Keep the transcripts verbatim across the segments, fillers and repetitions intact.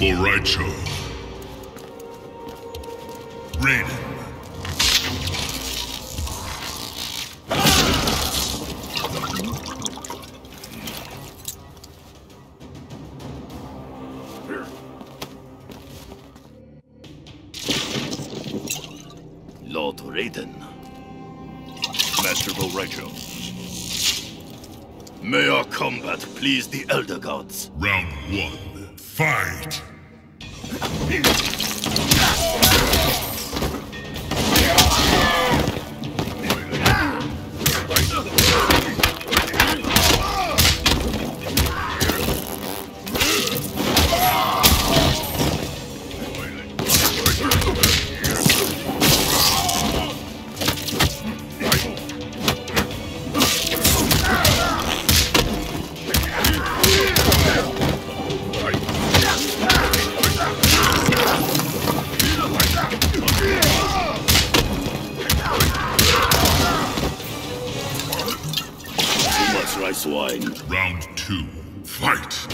For Rai Cho. Raiden. Lord Raiden. Masterful Rai Cho. May our combat please the Elder Gods. Round one. Fight! Rice wine. Round two. Fight!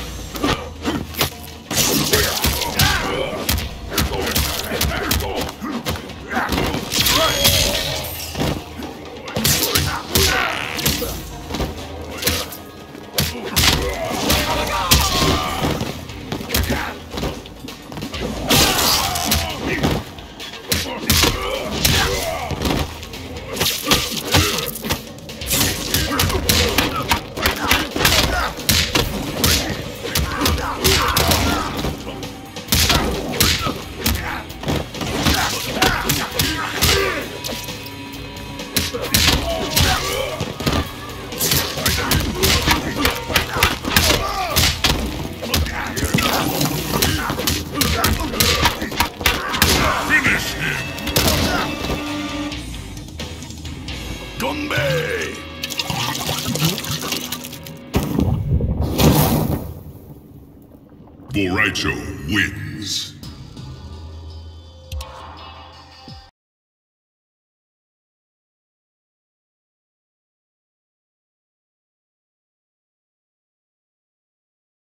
Kombat! For Rai Cho wins.